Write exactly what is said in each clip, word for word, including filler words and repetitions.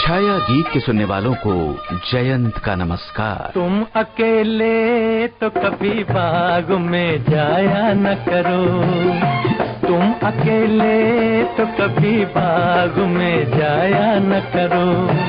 छाया गीत के सुनने वालों को जयंत का नमस्कार। तुम अकेले तो कभी बाग में जाया न करो, तुम अकेले तो कभी बाग में जाया न करो।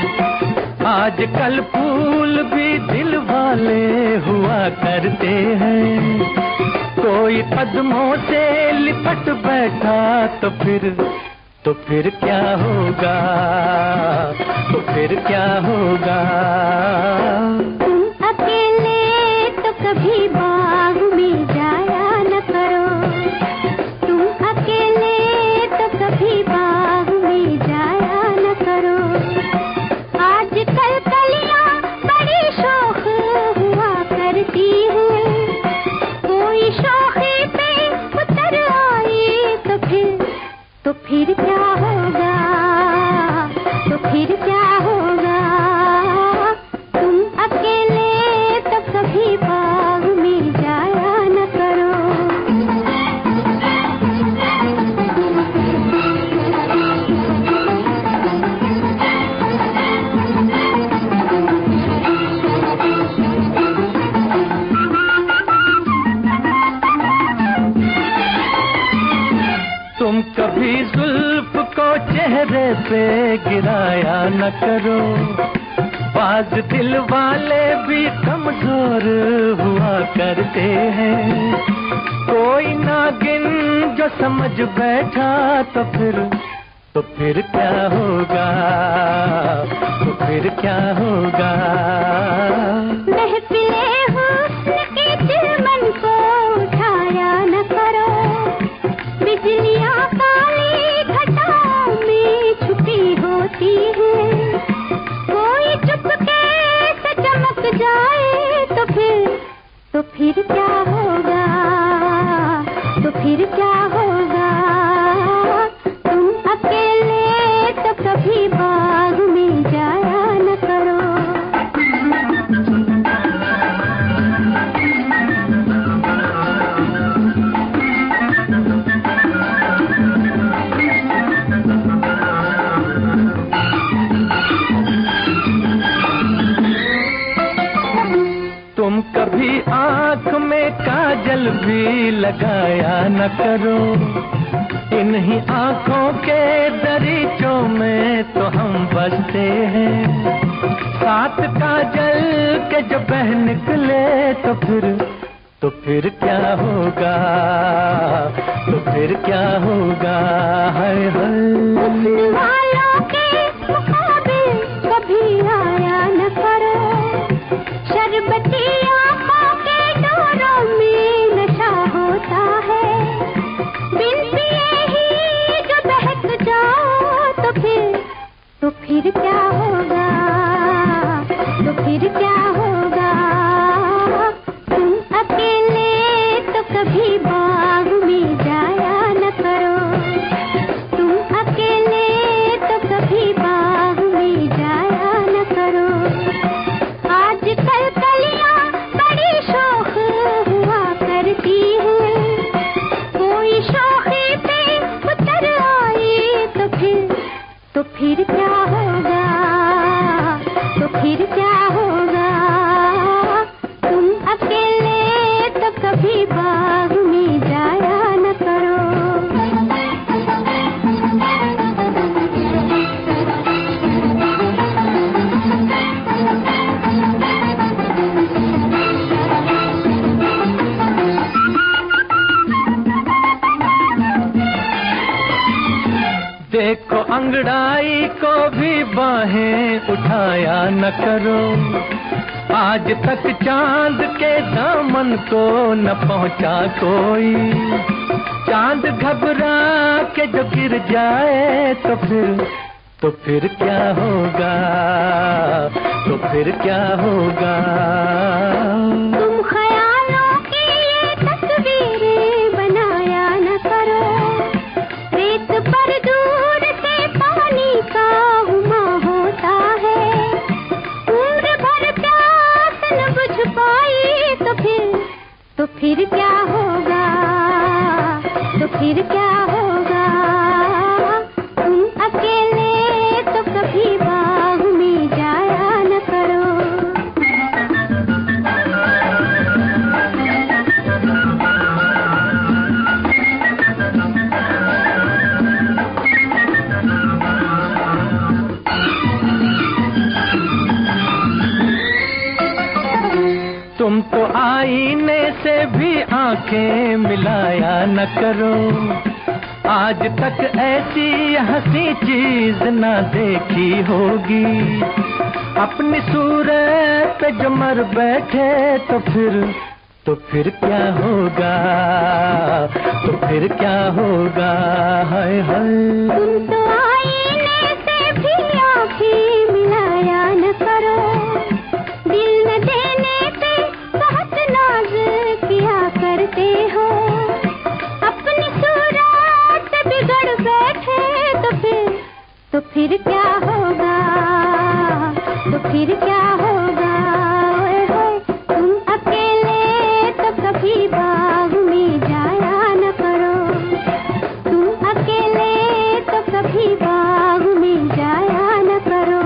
आजकल फूल भी दिल वाले हुआ करते हैं, कोई कदमों से लिपट बैठा तो फिर तो फिर क्या होगा, तो फिर क्या होगा। तुम अकेले तो कभी बाग में जाया न करो, तुम अकेले तो कभी बाग में जाया न करो। आजकल कलियां बड़ी शौक हुआ करती हैं, कोई शौकी पे उतर आई तो फिर तो फिर क्या होगा, तो फिर क्या होगा। तुम अकेले तो कभी बाग में जाया न करो। तुम कभी जुल्फ को चेहरे पे गिराया न करो, बाज दिल वाले भी कमजोर हुआ करते हैं। कोई नागिन जो समझ बैठा तो फिर तो फिर क्या होगा, तो फिर क्या होगा। महफिले हुस्न के चिलमन को उठाया न करो, बिजलियां काली घटाओं में छुपी होती हैं, कोई चुपके से चमक जाए तो फिर तो फिर क्या होगा, तो फिर क्या होगा। तुम अकेले तो कभी बाग में जाया न करो। तुम कभी आँख में काजल भी लगाया न करो, इन्हीं आँखों के दरीचों में तो हम बसते हैं। साथ काजल के जब बह निकले तो फिर तो फिर क्या होगा, तो फिर क्या होगा। हाय हाय वालों के मुकाबिल कभी आया न करो, शरबती आँखों के डोरों में नशा होता है। बिन पिए ही जो बहक जाओ तो फिर तो फिर क्या होगा, तो फिर क्या होगा। तुम अकेले तो कभी बाग में जाया न करो, तुम अकेले तो कभी बाग में जाया न करो। आजकल कलियां बड़ी शौक हुआ करती हैं, कोई शौकी पे उतर आई तो फिर तो फिर क्या होगा, तो फिर क्या होगा। तुम अकेले तो कभी बाग में जाया न करो। देखो अंगड़ाई को भी बाहें उठाया न करो, आज तक चांद के दामन को न पहुंचा कोई। चांद घबरा के जो गिर जाए तो फिर तो फिर क्या होगा, तो फिर क्या होगा। तुम ख्यालों की ये तस्वीरें बनाया न करो, रेत पर दूर से पानी का हुमा होता है। उम्र भर प्यास न बुझ पाई तो फिर तो फिर क्या होगा, तो फिर क्या होगा। तुम अकेले तो कभी बाग आंखें मिलाया न करो। आज तक ऐसी हंसी चीज ना देखी होगी। अपनी सूरत पे जो मर बैठे तो फिर तो फिर क्या होगा, तो फिर क्या होगा। हाय हाय तुम तो आईने से भी आंखें मिलाया न करो। दिल न देने पे बहुत नाज किया करते हो। अपनी सूरत बिगड़ बैठे तो फिर तो फिर क्या होगा, तो फिर क्या होगा। ओए होए तुम अकेले तो कभी बाग में जाया न करो। तुम अकेले तो कभी बाग में जाया न करो।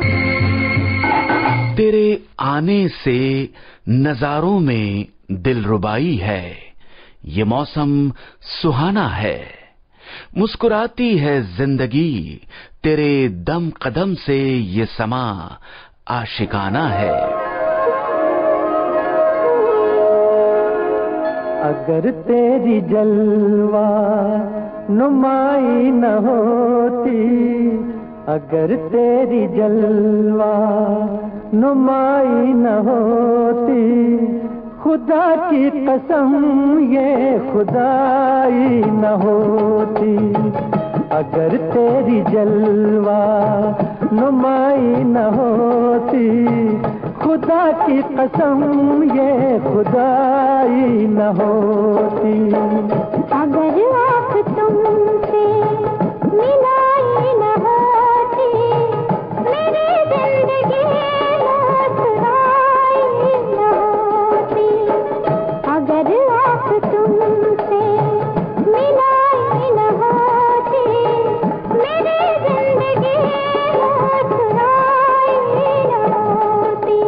तेरे आने से नजारों में दिलरुबाई है, ये मौसम सुहाना है। मुस्कुराती है जिंदगी, तेरे दम कदम से ये समा आशिकाना है। अगर तेरी जलवा नुमाई न होती, अगर तेरी जलवा नुमाई न होती, खुदा की कसम ये खुदाई न होती। अगर तेरी जलवा नुमाई न होती, खुदा की कसम ये खुदाई न होती। अगर आँख तुमसे मिलाई न होती, मेरी जिंदगी मुस्कुराई न होती। अगर आँख तुमसे मिलाई न होती, मेरी जिंदगी मुस्कुराई न होती।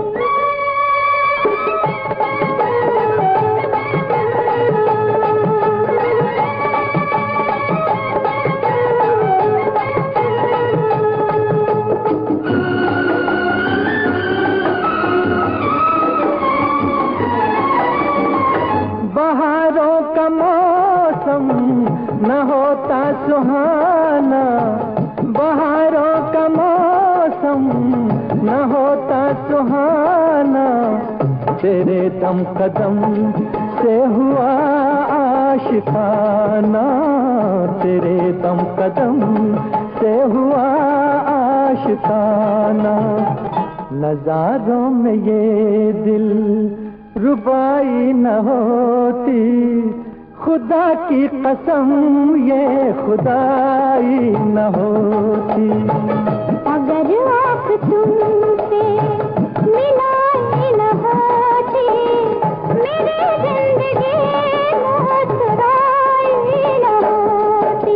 बहारों का मौसम न होता सुहाना, बहारों का मौसम न होता सुहाना, तेरे दम कदम से हुआ आशिकाना, तेरे दम कदम से हुआ आशिकाना। नजारों में ये दिल रुबाई न होती, खुदा की कसम ये खुदाई न होती। अगर आँख तुमसे मिलाई न होती, मेरी जिंदगी मुस्कुराई न होती।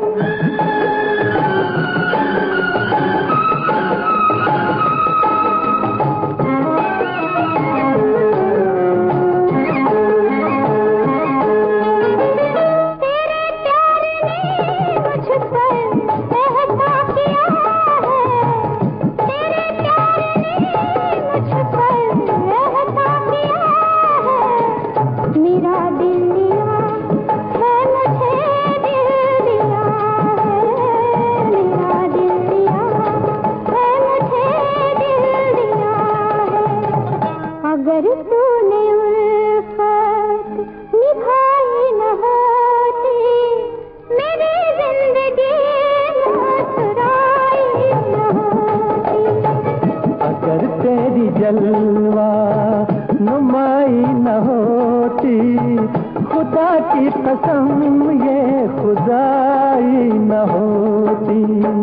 अगर तूने उल्फत निभाई न होती, मेरी जिंदगी मुस्कुराई न होती। अगर तेरी जलवा नुमाई न होती, खुदा की कसम ये खुदाई न होती।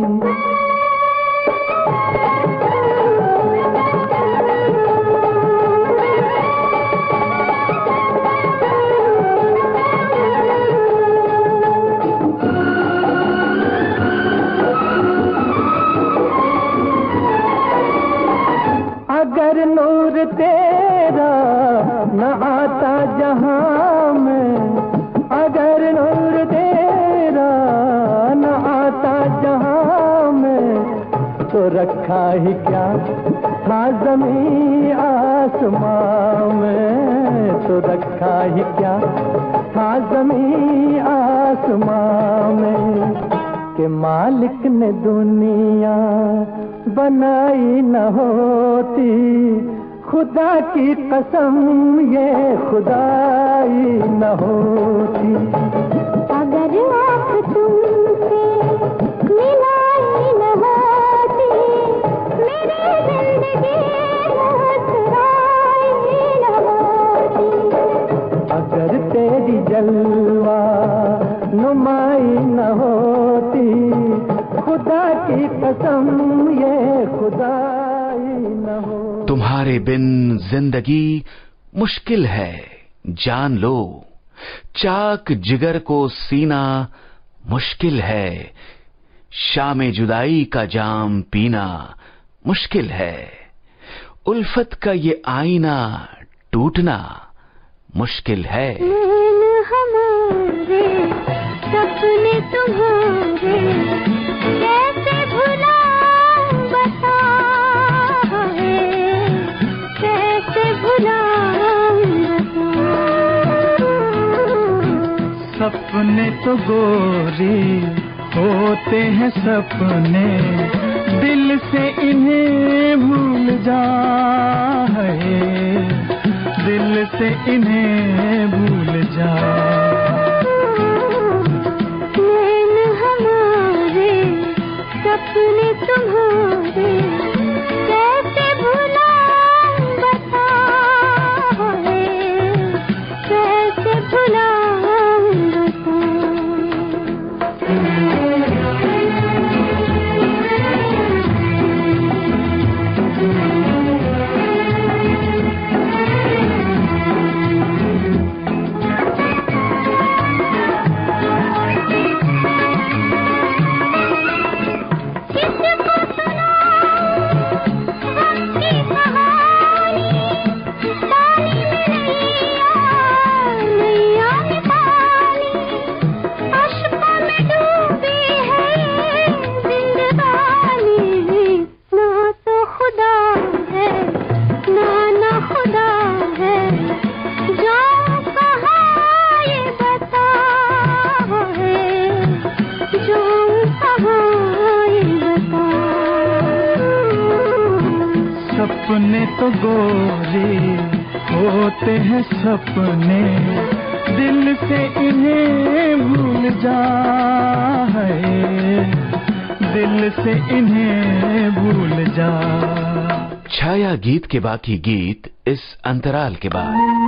अगर नूर तेरा न आता जहां में, अगर नूर तेरा न आता जहां में, तो रखा ही क्या था ज़मीं आसमां में, तो रखा ही क्या था ज़मीं आसमां में, कि मालिक ने दुनिया बनाई न होती, खुदा की कसम ये खुदाई न होती। अगर आँख तुमसे मिलाई न होती, मेरी जिंदगी मुस्कुराई न होती। अगर तेरी जलवा नुमाई न होती, खुदा की कसम ये खुदाई न होती। तुम्हारे बिन जिंदगी मुश्किल है जान लो, चाक जिगर को सीना मुश्किल है, शामे जुदाई का जाम पीना मुश्किल है, उल्फत का ये आईना टूटना मुश्किल है। हमारे सपने तुम्हारे कैसे भुलाऊं बता, कैसे भुलाऊं बता। सपने तो गोरी होते हैं सपने, दिल से इन्हें भूल जा, दिल से इन्हें भूल जा। नैन हमारे सपने तुम्हारे कैसे भुलाऊं बता, कैसे भुलाऊं बता। सपने तो गोरी होते हैं सपने, दिल से इन्हें भूल जा, दिल से इन्हें भूल जा। छाया गीत के बाकी गीत इस अंतराल के बाद।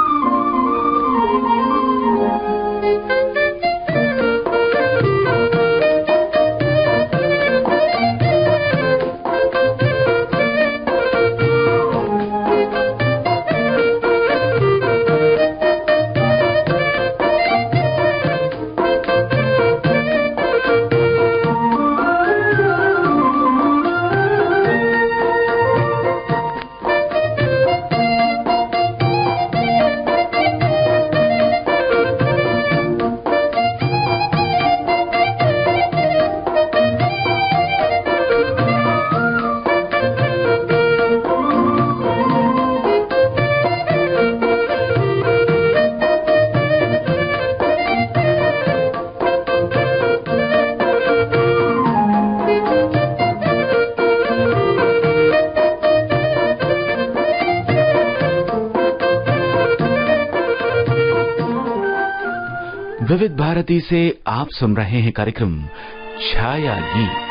विविध भारती से आप सुन रहे हैं कार्यक्रम छाया गीत।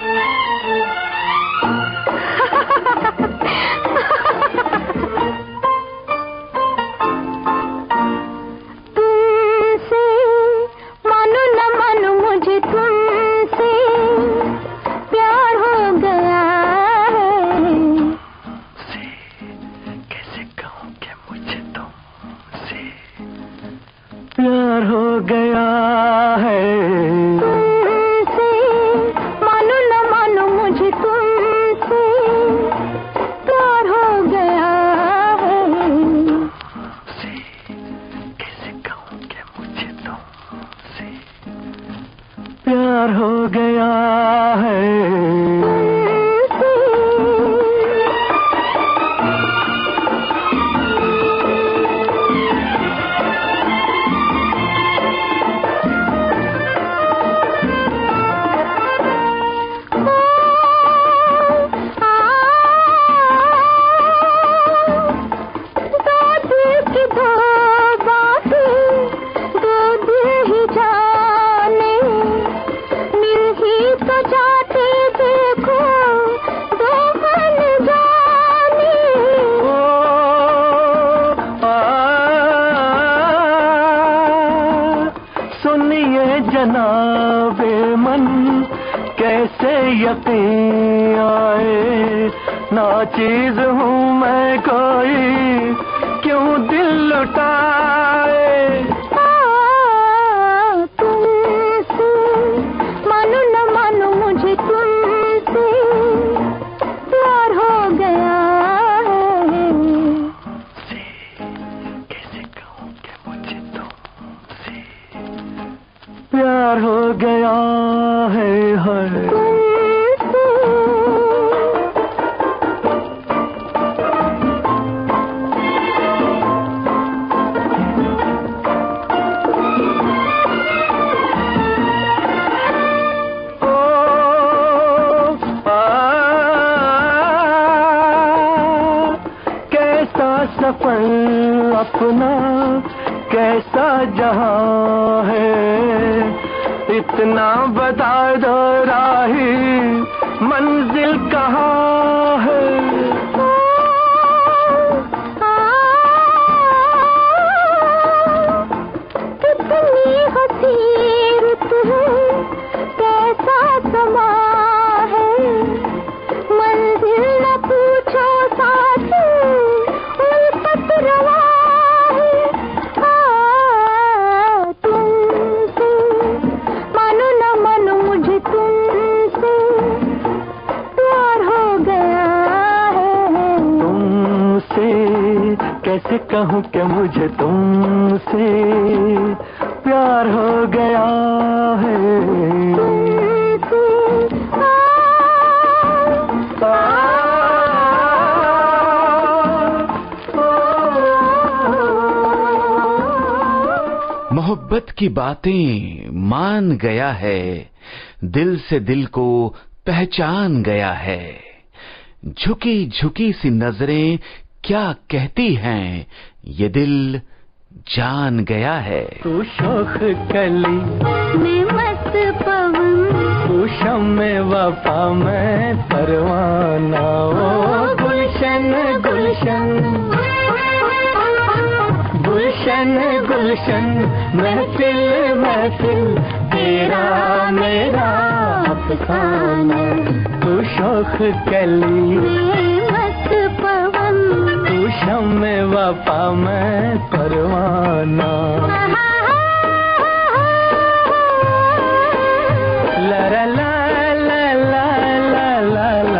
प्यार हो गया है तुमसे, मानो न मानो मुझे तुमसे प्यार हो गया है। से कैसे कहूँ कि मुझे तुमसे प्यार हो गया है। यकीन आए, नाचीज हूँ मैं कोई, क्यों दिल लुटाए। तुमसे मानो न मानो मुझे तुमसे प्यार हो गया है। कैसे कहूँ कि मुझे तुमसे प्यार हो गया है, है। सफर अपना कैसा जहां है, इतना बता दो राही मंजिल कहाँ है। कितनी हसीरत है, कैसा समा है, मंजिल न पूछो साथी रवा है। तुमसे मानो न मानो मुझे तुमसे प्यार हो गया है। तुमसे कैसे कहूँ कि मुझे तुमसे प्यार हो गया है। मोहब्बत की बातें मान गया है, दिल से दिल को पहचान गया है। झुकी झुकी सी नजरें क्या कहती हैं, ये दिल जान गया है। तू शोख कली मैं मस्त पवन, तू शम्मे वफा मैं परवाना। ओ गुलशन गुलशन गुलशन गुलशन, महफिल महफिल तेरा मेरा अफसाना। तू शोख कली मस्त पवन, तू शम्मे वफा मैं परवाना। ला ला ला ला ला ला ला।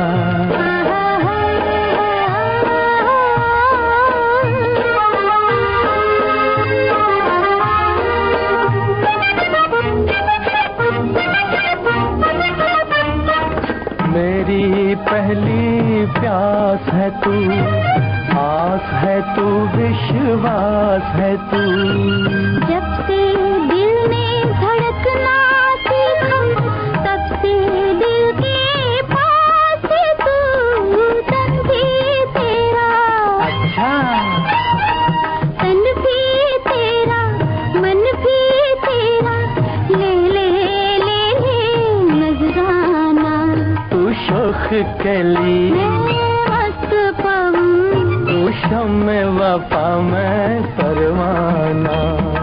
मेरी पहली प्यास है तू, आस है तू, विश्वास है तू। जब से दिल ने धड़कना सीखा, तब से दिल के पास तू। तन भी तेरा, अच्छा तन भी तेरा, मन भी तेरा, ले ले ले ले नजराना। तू शोख कली मस्त पवन, तू शम्मे वफा मैं परवाना।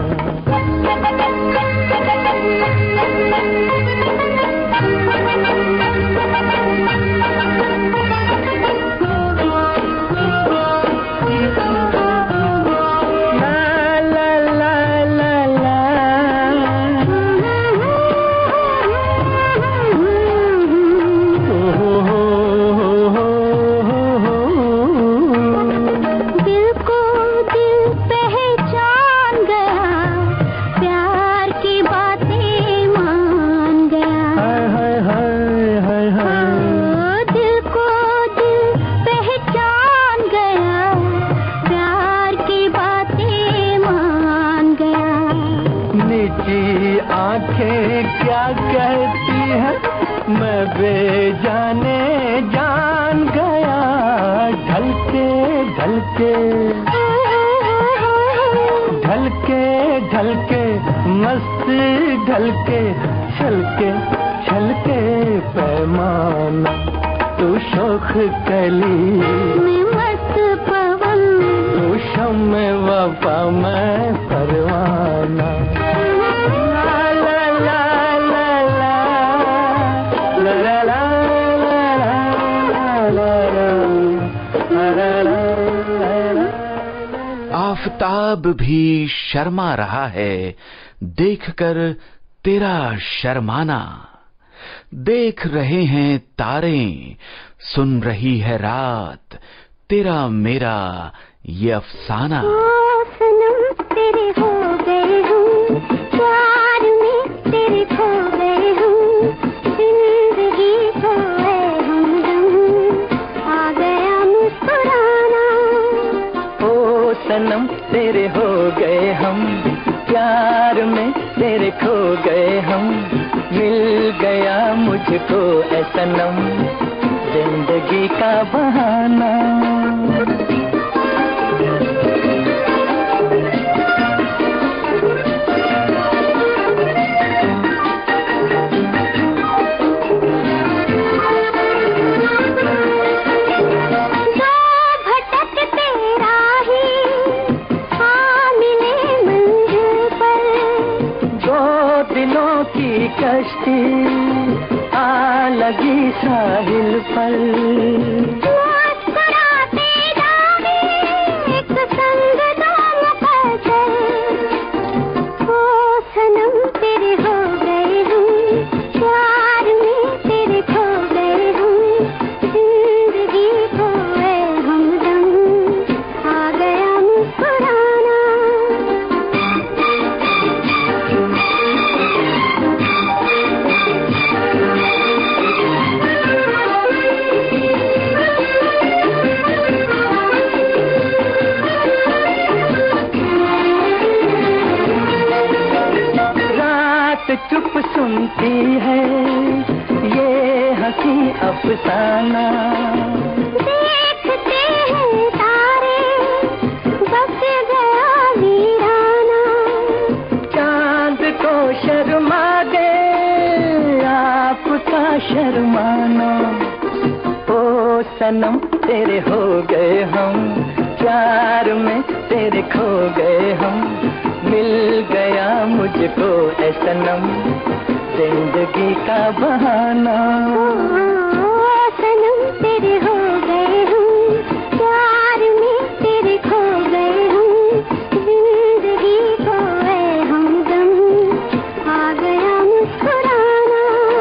आंखें क्या कहती है, मैं बेजाने जान गया। ढलके ढलके ढलके ढलके मस्त ढलके, छलके छलके पैमाना। तू शोख कली मैं मस्त पवन, तू शम्मे वफा मैं परवाना। La la la la la la la la Aftab भी शर्मा रहा है देखकर तेरा शर्माना। देख रहे हैं तारे, सुन रही है रात तेरा मेरा ये अफसाना। ओ सनम तेरे हो गए हम, प्यार में तेरे खो गए हम, जिंदगी को है हमदम, आ गया मुस्कुराना। ओ सनम तेरे हो गए हम, प्यार में तेरे खो गए हम, मिल गया मुझको ऐ सनम, जिंदगी का बहाना। कश्ती आ लगी साहिल पर, मुस्कुराते जाए एक संग दो मुकद्दर। ओ सनम तेरे हो गए हम, प्यार में तेरे खो गए हम, जिंदगी को है हमदम, आ गया मुस्कुराना। चुप सुनती है ये हंसी अफसाना। देखते हैं तारे बस गया वीराना। चांद को शर्मा गए आपका शर्माना। ओ सनम तेरे हो गए हम, प्यार में तेरे खो गए हम, मिल गया मुझको ऐ सनम, जिंदगी का बहाना। ओ सनम तेरे हो गए हम, प्यार में तेरे खो गए हम, जिंदगी को है हमदम, आ गया मुस्कुराना।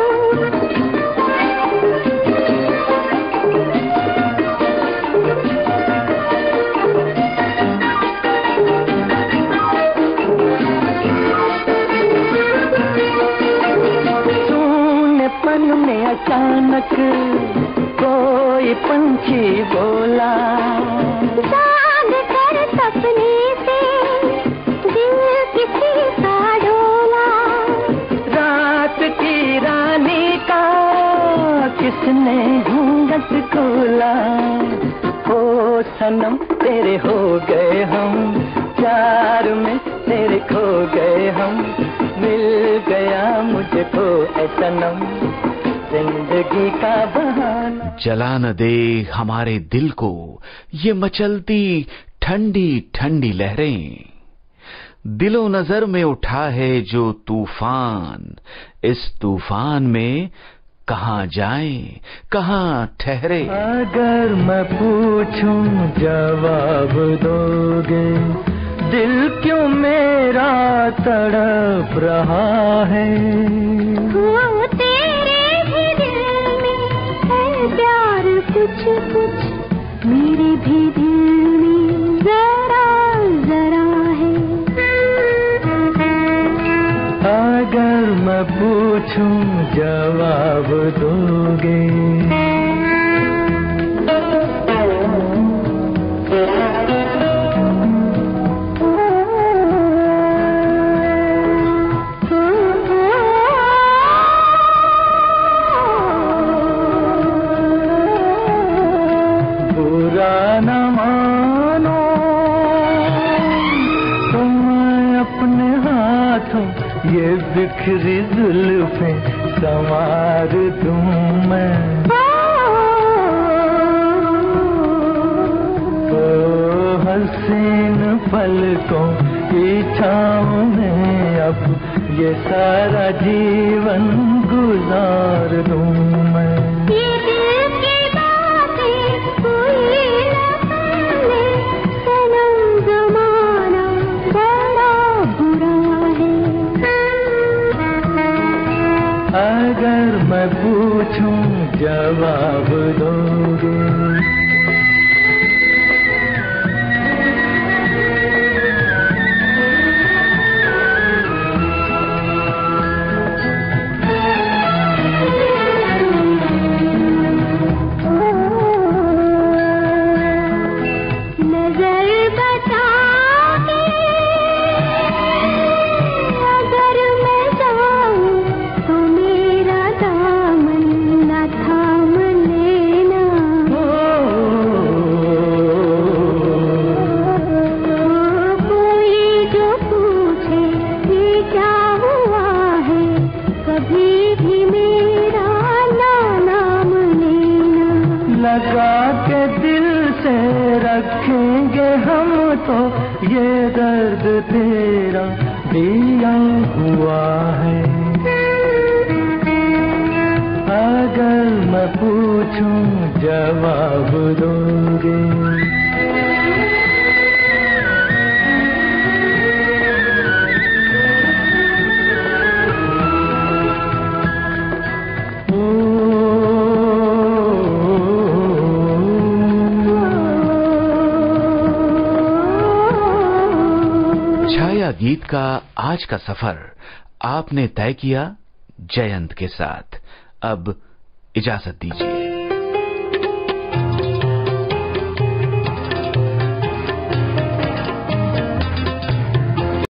में अचानक कोई पंछी बोला, जाग कर सपने से दिल किसी का डोला। रात की रानी का किसने घूंघट खोला। ओ सनम तेरे हो गए हम, प्यार में तेरे खो गए हम, मिल गया मुझको ऐ सनम, जिंदगी का बहाना। जला न दे हमारे दिल को ये मचलती ठंडी ठंडी लहरें। दिलो नजर में उठा है जो तूफान, इस तूफान में कहाँ जाएं कहाँ ठहरे। अगर मैं पूछूं जवाब दोगे, दिल क्यों मेरा तड़प रहा है। वो तेरे भी दिल में है प्यार कुछ कुछ, मेरे भी दिल में जरा जरा है। अगर मैं पूछूं जवाब दोगे, ये बिखरी जुल्फें संवार दूं मैं। ओ हसीन पलकों की छाँव में अब ये सारा जीवन गुजार दूं मैं। सनम ज़माना पूछूं जवाब दोगे। लगा के दिल से रखेंगे हम तो ये दर्द तेरा दिया हुआ है। अगर मैं पूछूं जवाब दोगे। छाया गीत का आज का सफर आपने तय किया जयंत के साथ। अब इजाजत दीजिए।